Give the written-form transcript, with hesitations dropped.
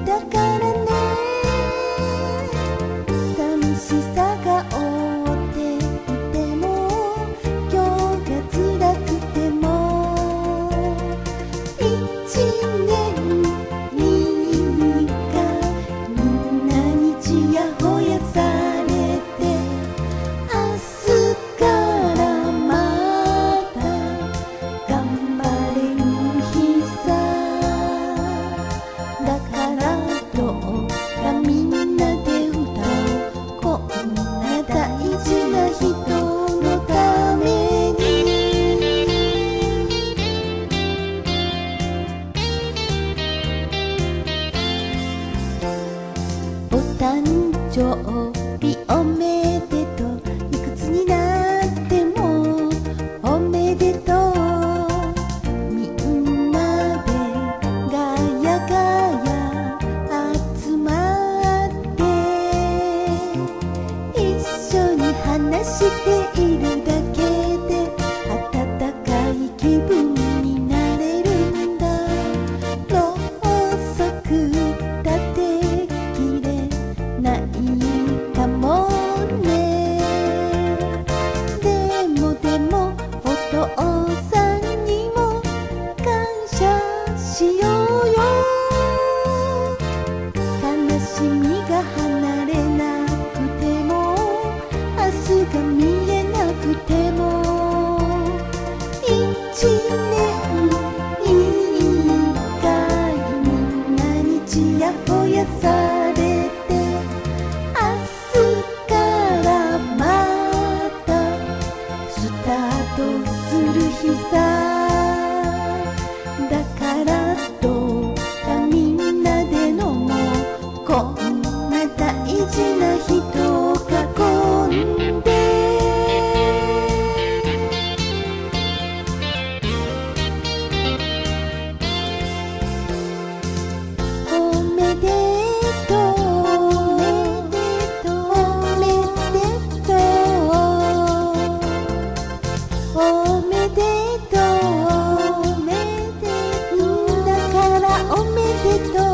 だからね、寂しさが覆っていても、今日が辛くても、一年に一回みんなにちやほやされて、明日からまた頑張れる日さ。だからどうかみんなで歌おう、こんな大事な人のために。お誕生日おめでとう、いくつになってもおめでとう。みんなでガヤガヤ集まって一緒に話しているだけで温かい気分になれるんだ。ろうそくだってきれないかもね。でもお父さんにも感謝しようよ。悲しみが離れなくても、明日が見えなくても、一年一回みんなにちやほやされて、明日からまたスタートする日さ。だからどうかみんなで飲もう、こんな大事な人を囲んで。おめでとう、おめでとう、おめでとう、おめでとう、おめでとう。だからおめでとう。